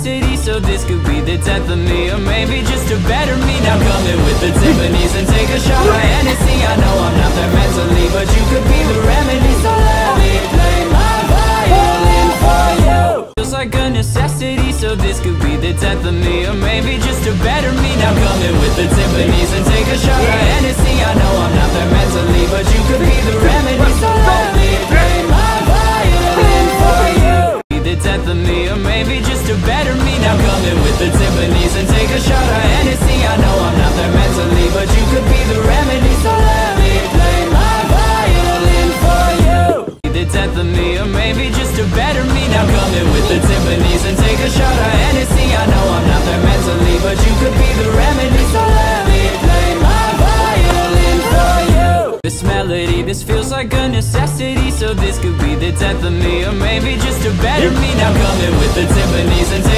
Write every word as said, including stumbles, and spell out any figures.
necessity, so this could be the death of me, or maybe just a better me. Now come in with the Tiffany's and take a shot of Hennessy. I know I'm not there mentally, but you could be the remedy, so let me play my violin for you. Feels like a necessity, so this could be the death of me, or maybe just a better me. Now come in with the Tiffany's and take a shot of Hennessy. I know I'm not there mentally, but you could be the remedy, so let me play my violin for you. Be the death of me, or maybe just a better me. Now come in with the Tiffany's and take a shot of Hennessy. I know I'm not there mentally, but you could be the remedy, so let me play my violin for you. Be the death of me, or maybe just a better me. Now come in with the Tiffany's and take a shot of Hennessy. I know I'm not there mentally, but you could be the remedy, so let me play my violin for you. This melody, this feels like a necessity, so this could be the death of me, or maybe just a better me. Now come in with the Tiffany's and take